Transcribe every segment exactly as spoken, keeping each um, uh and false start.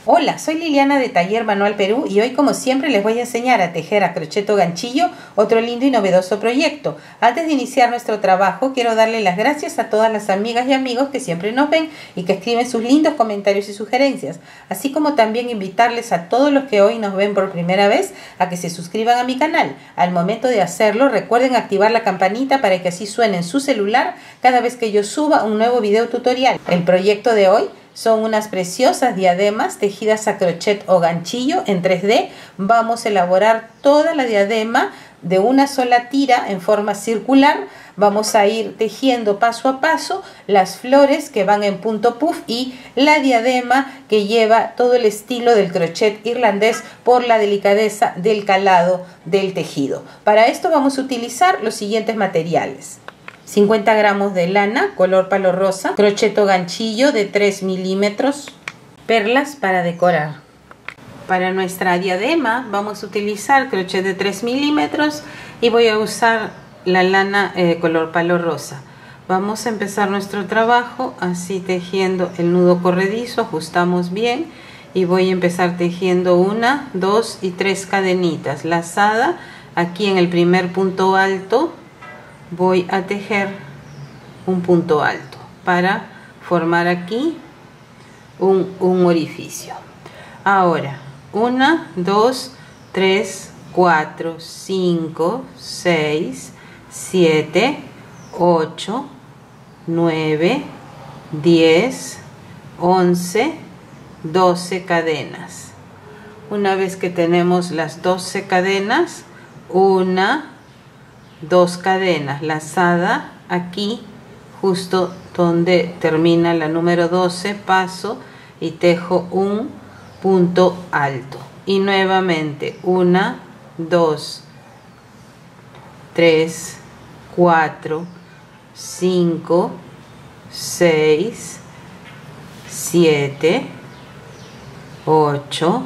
Hola, soy Liliana de Taller Manual Perú y hoy como siempre les voy a enseñar a tejer a crochet o ganchillo, otro lindo y novedoso proyecto. Antes de iniciar nuestro trabajo quiero darle las gracias a todas las amigas y amigos que siempre nos ven y que escriben sus lindos comentarios y sugerencias, así como también invitarles a todos los que hoy nos ven por primera vez a que se suscriban a mi canal. Al momento de hacerlo recuerden activar la campanita para que así suene en su celular cada vez que yo suba un nuevo video tutorial. El proyecto de hoy son unas preciosas diademas tejidas a crochet o ganchillo en tres D. Vamos a elaborar toda la diadema de una sola tira en forma circular. Vamos a ir tejiendo paso a paso las flores que van en punto puff y la diadema que lleva todo el estilo del crochet irlandés por la delicadeza del calado del tejido. Para esto vamos a utilizar los siguientes materiales: cincuenta gramos de lana color palo rosa, crochet o ganchillo de tres milímetros, perlas para decorar. Para nuestra diadema vamos a utilizar crochet de tres milímetros y voy a usar la lana eh, color palo rosa. Vamos a empezar nuestro trabajo así tejiendo el nudo corredizo, ajustamos bien y voy a empezar tejiendo una, dos y tres cadenitas. Lazada aquí en el primer punto alto. Voy a tejer un punto alto para formar aquí un, un orificio. Ahora una, dos, tres, cuatro, cinco, seis, siete, ocho, nueve, diez, once, doce cadenas. Una vez que tenemos las doce cadenas, una, dos cadenas, lazada aquí justo donde termina la número doce, paso y tejo un punto alto y nuevamente una, dos, tres, cuatro, cinco, seis, siete, ocho,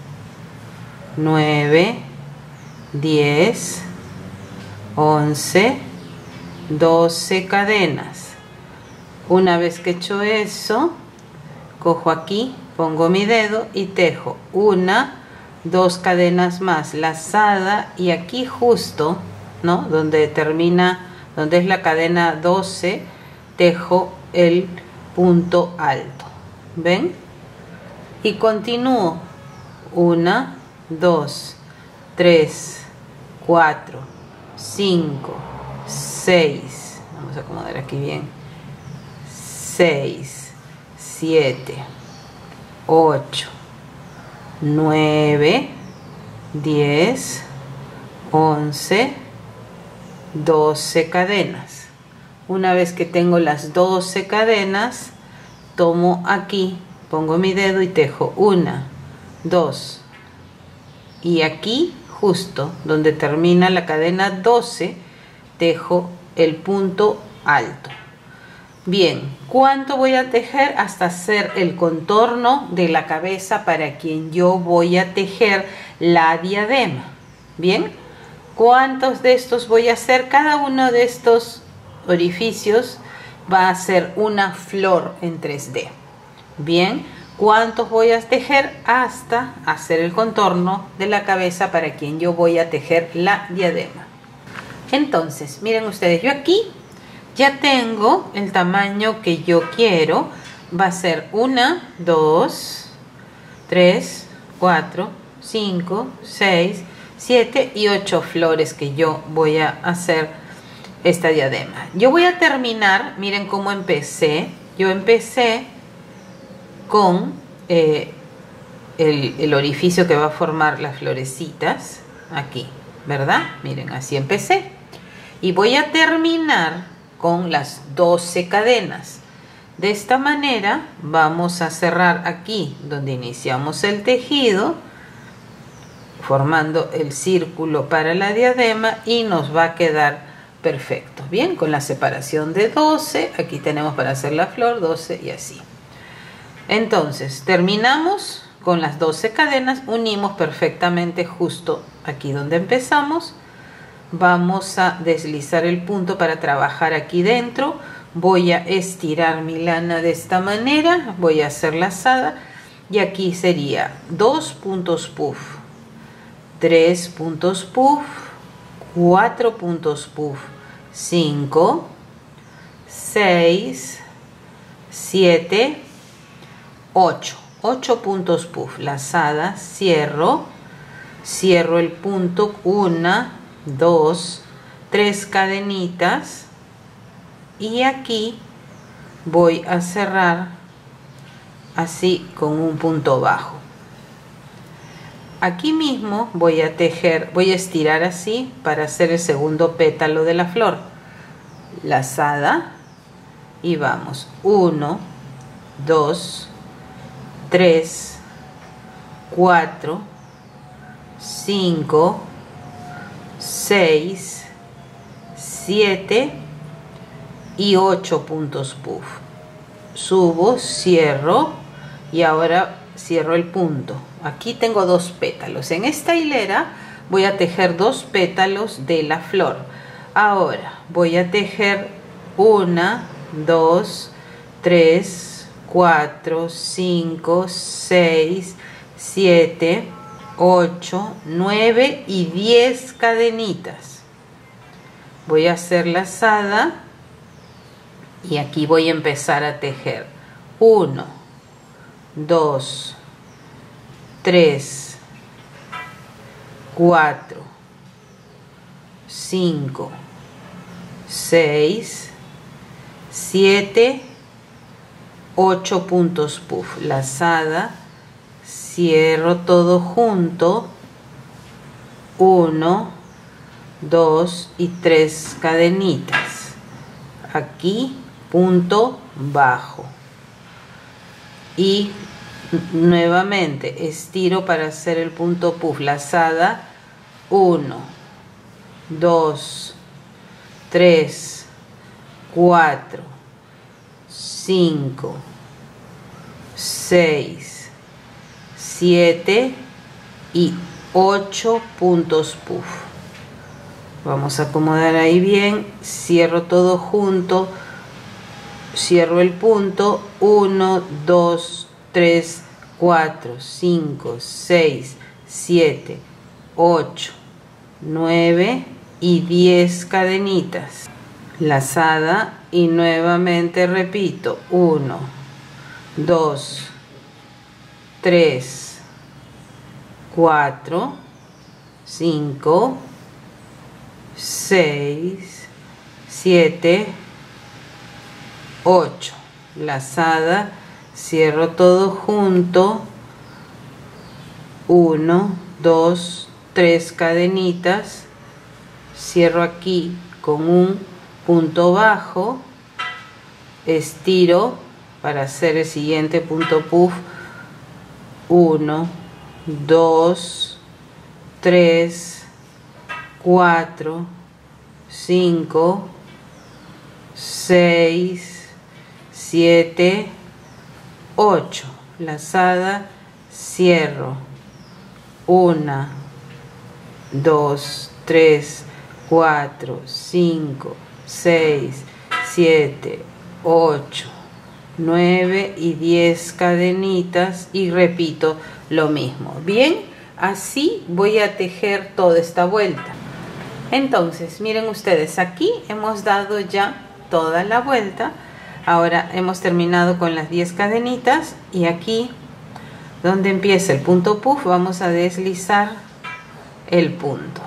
nueve, diez, once, doce cadenas. Una vez que he hecho eso, cojo aquí, pongo mi dedo y tejo una, dos cadenas más, lazada, y aquí justo, ¿no?, donde termina, donde es la cadena doce, tejo el punto alto. ¿Ven? Y continúo una, dos, tres, cuatro, cinco, seis, vamos a acomodar aquí bien, seis, siete, ocho, nueve, diez, once, doce cadenas. Una vez que tengo las doce cadenas, tomo aquí, pongo mi dedo y tejo una, dos, y aquí justo donde termina la cadena doce tejo el punto alto. Bien, ¿cuánto voy a tejer? Hasta hacer el contorno de la cabeza para quien yo voy a tejer la diadema. Bien, ¿cuántos de estos voy a hacer? Cada uno de estos orificios va a ser una flor en tres D. Bien, ¿cuántos voy a tejer? Hasta hacer el contorno de la cabeza para quien yo voy a tejer la diadema. Entonces, miren ustedes, yo aquí ya tengo el tamaño que yo quiero. Va a ser una, dos, tres, cuatro, cinco, seis, siete y ocho flores que yo voy a hacer esta diadema. Yo voy a terminar, miren cómo empecé. Yo empecé con eh, el, el orificio que va a formar las florecitas aquí, ¿verdad? Miren, así empecé. Y voy a terminar con las doce cadenas. De esta manera vamos a cerrar aquí donde iniciamos el tejido, formando el círculo para la diadema, y nos va a quedar perfecto. Bien, con la separación de doce, aquí tenemos para hacer la flor, doce y así. Entonces terminamos con las doce cadenas, unimos perfectamente justo aquí donde empezamos. Vamos a deslizar el punto para trabajar aquí dentro. Voy a estirar mi lana de esta manera, voy a hacer lazada y aquí sería dos puntos puff, tres puntos puff, cuatro puntos puff, cinco, seis, siete, ocho, ocho puntos puff, lazada, cierro, cierro el punto, una, dos, tres cadenitas y aquí voy a cerrar así con un punto bajo. Aquí mismo voy a tejer, voy a estirar así para hacer el segundo pétalo de la flor, lazada y vamos, uno, dos, tres, cuatro, cinco, seis, siete y ocho puntos puff. Subo, cierro y ahora cierro el punto. Aquí tengo dos pétalos. En esta hilera voy a tejer dos pétalos de la flor. Ahora voy a tejer una, dos, tres, cuatro, cinco, seis, siete, ocho, nueve y diez cadenitas. Voy a hacer lazada y aquí voy a empezar a tejer uno, dos, tres, cuatro, cinco, seis, siete, ocho puntos puff, lazada, cierro todo junto, uno, dos y tres cadenitas, aquí punto bajo y nuevamente estiro para hacer el punto puff, lazada, uno, dos, tres, cuatro, cinco, seis, siete y ocho puntos puff. Vamos a acomodar ahí bien, cierro todo junto, cierro el punto, uno, dos, tres, cuatro, cinco, seis, siete, ocho, nueve y diez cadenitas, lazada y nuevamente repito, uno, dos, tres, cuatro, cinco, seis, siete, ocho, lazada, cierro todo junto, uno, dos, tres cadenitas, cierro aquí con un punto bajo, estiro para hacer el siguiente punto puff, uno, dos, tres, cuatro, cinco, seis, siete, ocho, lazada, cierro, una, dos, tres, cuatro, cinco, seis, siete, ocho, nueve y diez cadenitas y repito lo mismo. Bien, así voy a tejer toda esta vuelta. Entonces miren ustedes, aquí hemos dado ya toda la vuelta. Ahora hemos terminado con las diez cadenitas y aquí donde empieza el punto puff vamos a deslizar el punto.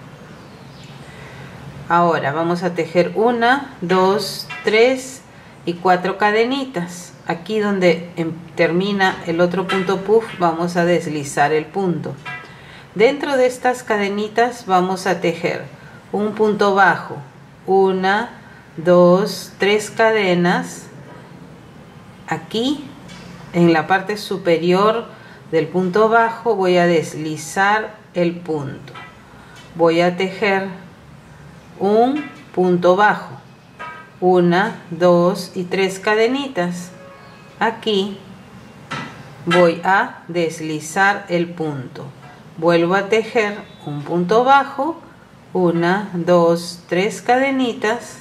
Ahora vamos a tejer una, dos, tres y cuatro cadenitas. Aquí donde termina el otro punto puff vamos a deslizar el punto. Dentro de estas cadenitas vamos a tejer un punto bajo, una, dos, tres cadenas. Aquí en la parte superior del punto bajo voy a deslizar el punto. Voy a tejer un punto bajo, una, dos y tres cadenitas. Aquí voy a deslizar el punto, vuelvo a tejer un punto bajo, una, dos, tres cadenitas.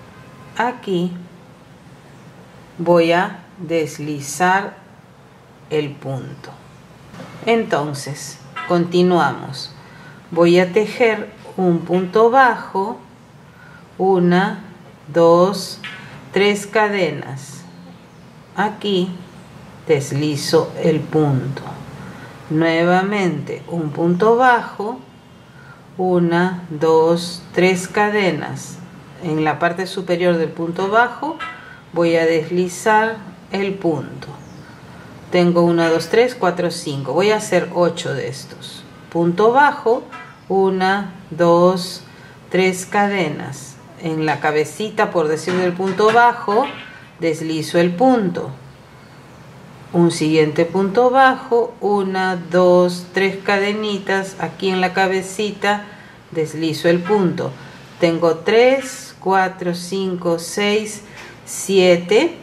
Aquí voy a deslizar el punto. Entonces continuamos. Voy a tejer un punto bajo, una, dos, tres cadenas. Aquí deslizo el punto. Nuevamente un punto bajo, una, dos, tres cadenas. En la parte superior del punto bajo voy a deslizar el punto. Tengo uno, dos, tres, cuatro, cinco. Voy a hacer ocho de estos. Punto bajo, una, dos, tres cadenas. En la cabecita, por decir, del punto bajo, deslizo el punto. Un siguiente punto bajo, una, dos, tres cadenitas. Aquí en la cabecita deslizo el punto. Tengo tres, cuatro, cinco, seis, siete.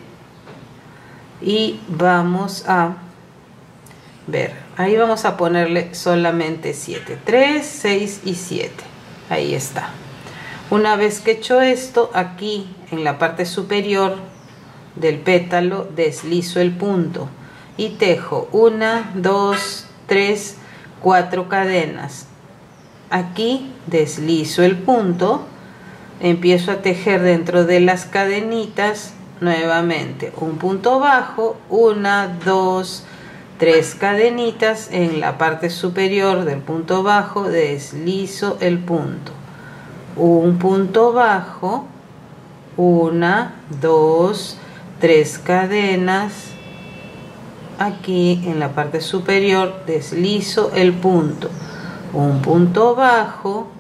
Y vamos a ver, ahí vamos a ponerle solamente siete, tres, seis y siete. Ahí está. Una vez que he hecho esto, aquí en la parte superior del pétalo deslizo el punto y tejo una, dos, tres, cuatro cadenas. Aquí deslizo el punto, empiezo a tejer dentro de las cadenitas. Nuevamente un punto bajo, una, dos, tres cadenitas. En la parte superior del punto bajo deslizo el punto. Un punto bajo, una, dos, tres cadenas. Aquí en la parte superior deslizo el punto. Un punto bajo,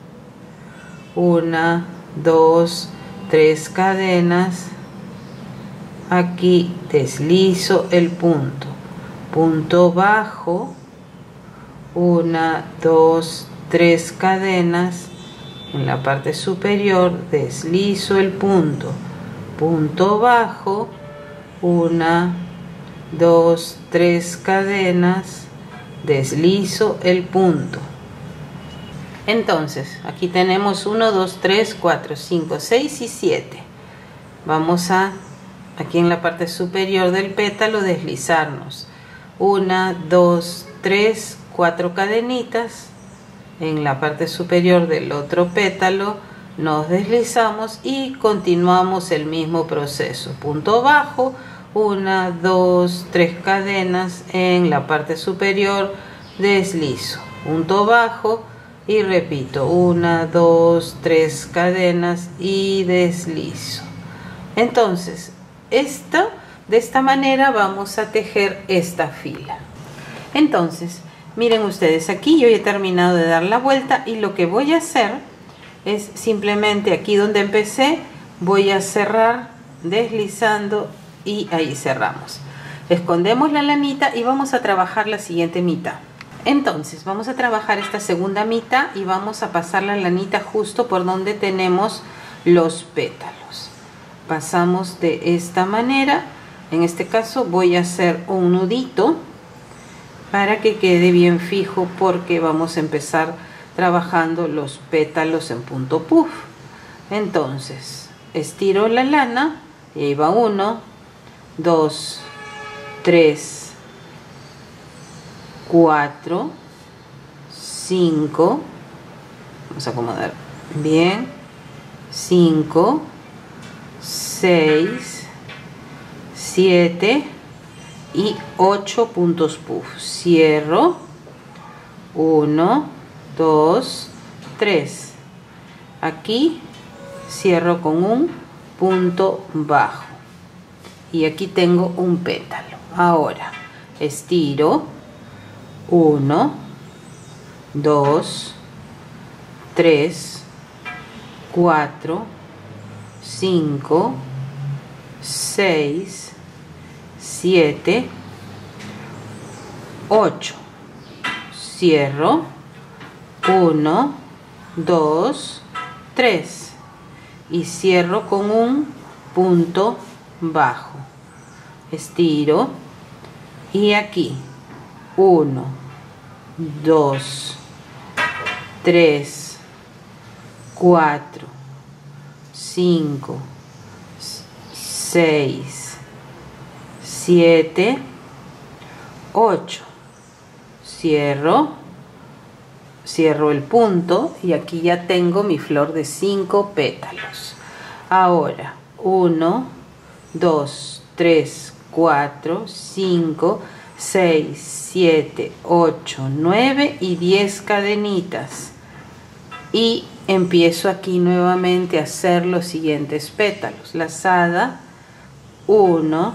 una, dos, tres cadenas. Aquí deslizo el punto. Punto bajo, una, dos, tres cadenas. En la parte superior deslizo el punto. Punto bajo, una, dos, tres cadenas. Deslizo el punto. Entonces aquí tenemos uno, dos, tres, cuatro, cinco, seis y siete. Vamos a, aquí en la parte superior del pétalo, deslizarnos una, dos, tres, cuatro cadenitas. En la parte superior del otro pétalo nos deslizamos y continuamos el mismo proceso. Punto bajo, una, dos, tres cadenas. En la parte superior deslizo, punto bajo y repito, una, dos, tres cadenas y deslizo. Entonces esto, de esta manera vamos a tejer esta fila. Entonces miren ustedes, aquí yo he terminado de dar la vuelta y lo que voy a hacer es simplemente aquí donde empecé voy a cerrar deslizando y ahí cerramos. Escondemos la lanita y vamos a trabajar la siguiente mitad. Entonces vamos a trabajar esta segunda mitad y vamos a pasar la lanita justo por donde tenemos los pétalos. Pasamos de esta manera. En este caso voy a hacer un nudito para que quede bien fijo, porque vamos a empezar trabajando los pétalos en punto puff. Entonces estiro la lana y ahí va uno, dos, tres, cuatro, cinco. Vamos a acomodar bien. cinco, seis, siete y ocho puntos puff. Cierro. uno, dos, tres. Aquí cierro con un punto bajo y aquí tengo un pétalo. Ahora estiro uno, dos, tres, cuatro, cinco, seis, siete, ocho. Cierro. uno, dos, tres y cierro con un punto bajo. Estiro y aquí uno, dos, tres, cuatro, cinco, seis, siete, ocho. Cierro, cierro el punto y aquí ya tengo mi flor de cinco pétalos. Ahora uno, dos, tres, cuatro, cinco, seis, siete, ocho, nueve y diez cadenitas. Y empiezo aquí nuevamente a hacer los siguientes pétalos. Lazada, uno,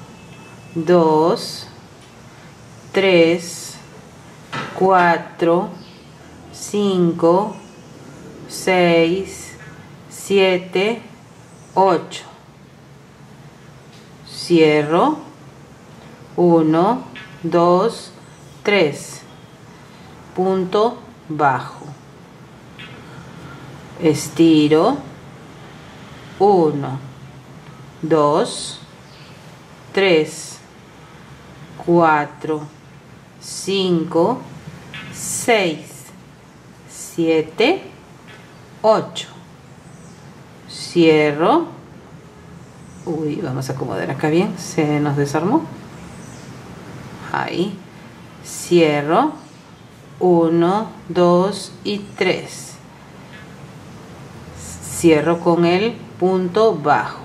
dos, tres, cuatro, cinco, seis, siete, ocho. Cierro, uno, dos, tres, punto bajo. Estiro, uno, dos, tres, cuatro, cinco, seis, siete, ocho. Cierro. Uy, vamos a acomodar acá bien, se nos desarmó. Ahí. Cierro. uno, dos y tres. Cierro con el punto bajo.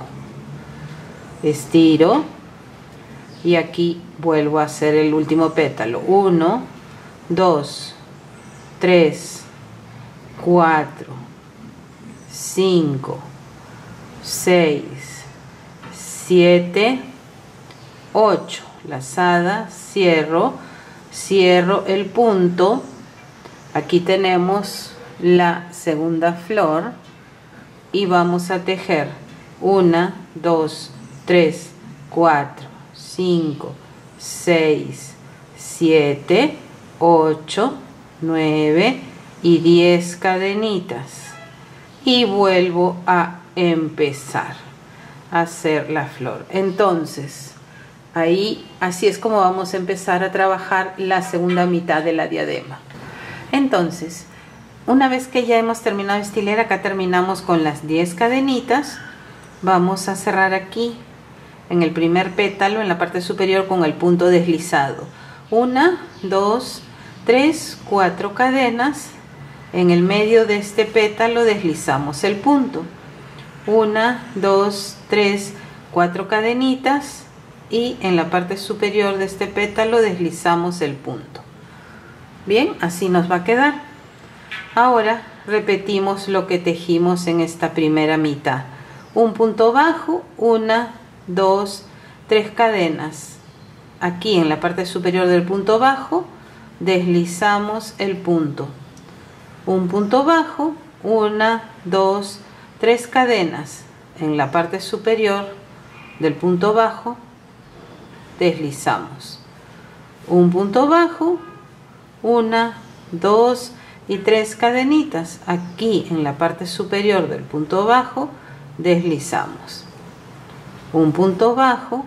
Estiro. Y aquí vuelvo a hacer el último pétalo. uno, dos, tres, cuatro, cinco, seis, siete, ocho. Lazada, cierro, cierro el punto. Aquí tenemos la segunda flor y vamos a tejer uno, dos, tres, cuatro, cinco, seis, siete, ocho, nueve y diez cadenitas. Y vuelvo a empezar a hacer la flor. Entonces, ahí así es como vamos a empezar a trabajar la segunda mitad de la diadema. Entonces, una vez que ya hemos terminado esta hilera, acá terminamos con las diez cadenitas. Vamos a cerrar aquí en el primer pétalo, en la parte superior, con el punto deslizado. Una, dos, tres, cuatro cadenas. En el medio de este pétalo deslizamos el punto. Una, dos, tres, cuatro cadenitas. Y en la parte superior de este pétalo deslizamos el punto. Bien, así nos va a quedar. Ahora repetimos lo que tejimos en esta primera mitad. Un punto bajo, una, dos, tres cadenas. Aquí en la parte superior del punto bajo deslizamos el punto. Un punto bajo, una, dos, tres cadenas. En la parte superior del punto bajo deslizamos. Un punto bajo, una, dos y tres cadenitas. Aquí en la parte superior del punto bajo deslizamos. Un punto bajo,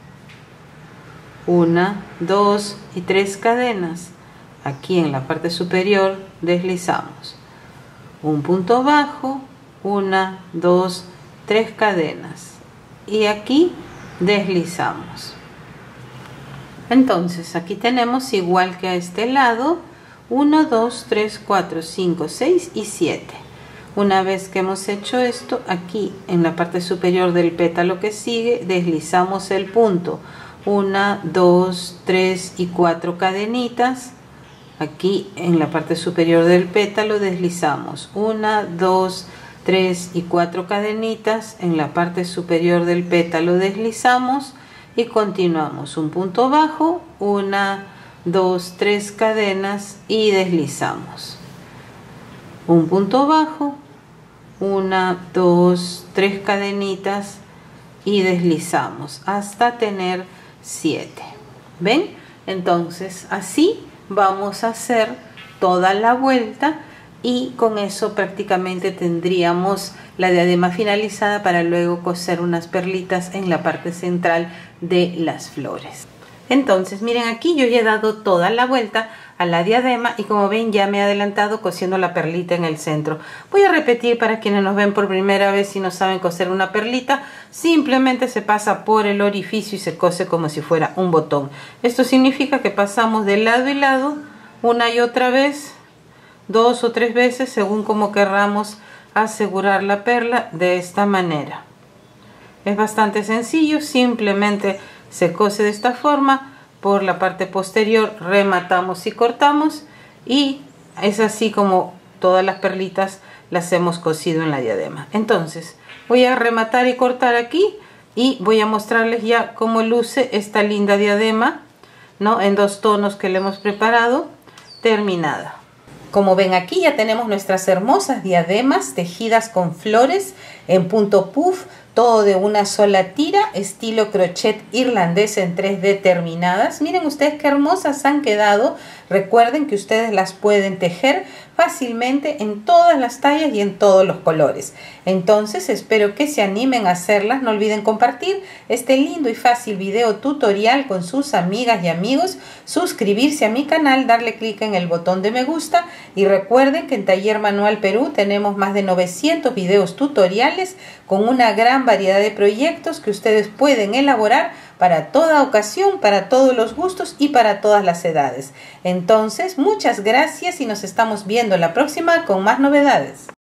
una, dos y tres cadenas. Aquí en la parte superior deslizamos. Un punto bajo, una, dos, tres cadenas. Y aquí deslizamos. Entonces aquí tenemos, igual que a este lado, uno, dos, tres, cuatro, cinco, seis y siete. Una vez que hemos hecho esto, aquí en la parte superior del pétalo que sigue deslizamos el punto. Una, dos, tres y cuatro cadenitas. Aquí en la parte superior del pétalo deslizamos una, dos, tres y cuatro cadenitas. En la parte superior del pétalo deslizamos y continuamos. Un punto bajo, una, dos, tres cadenas y deslizamos. Un punto bajo, una, dos, tres cadenitas y deslizamos hasta tener siete. ¿Ven? Entonces así vamos a hacer toda la vuelta y con eso prácticamente tendríamos la diadema finalizada para luego coser unas perlitas en la parte central de las flores. Entonces miren, aquí yo ya he dado toda la vuelta a la diadema y como ven ya me he adelantado cosiendo la perlita en el centro. Voy a repetir para quienes nos ven por primera vez y no saben coser una perlita. Simplemente se pasa por el orificio y se cose como si fuera un botón. Esto significa que pasamos de lado y lado una y otra vez, dos o tres veces según como querramos asegurar la perla de esta manera. Es bastante sencillo, simplemente se cose de esta forma. Por la parte posterior rematamos y cortamos y es así como todas las perlitas las hemos cosido en la diadema. Entonces voy a rematar y cortar aquí y voy a mostrarles ya cómo luce esta linda diadema, ¿no? En dos tonos que le hemos preparado, terminada. Como ven aquí ya tenemos nuestras hermosas diademas tejidas con flores en punto puff, todo de una sola tira, estilo crochet irlandés en tres D terminadas. Miren ustedes qué hermosas han quedado. Recuerden que ustedes las pueden tejer fácilmente en todas las tallas y en todos los colores. Entonces espero que se animen a hacerlas. No olviden compartir este lindo y fácil video tutorial con sus amigas y amigos, suscribirse a mi canal, darle clic en el botón de me gusta y recuerden que en Taller Manual Perú tenemos más de novecientos videos tutoriales con una gran variedad de proyectos que ustedes pueden elaborar para toda ocasión, para todos los gustos y para todas las edades. Entonces, muchas gracias y nos estamos viendo la próxima con más novedades.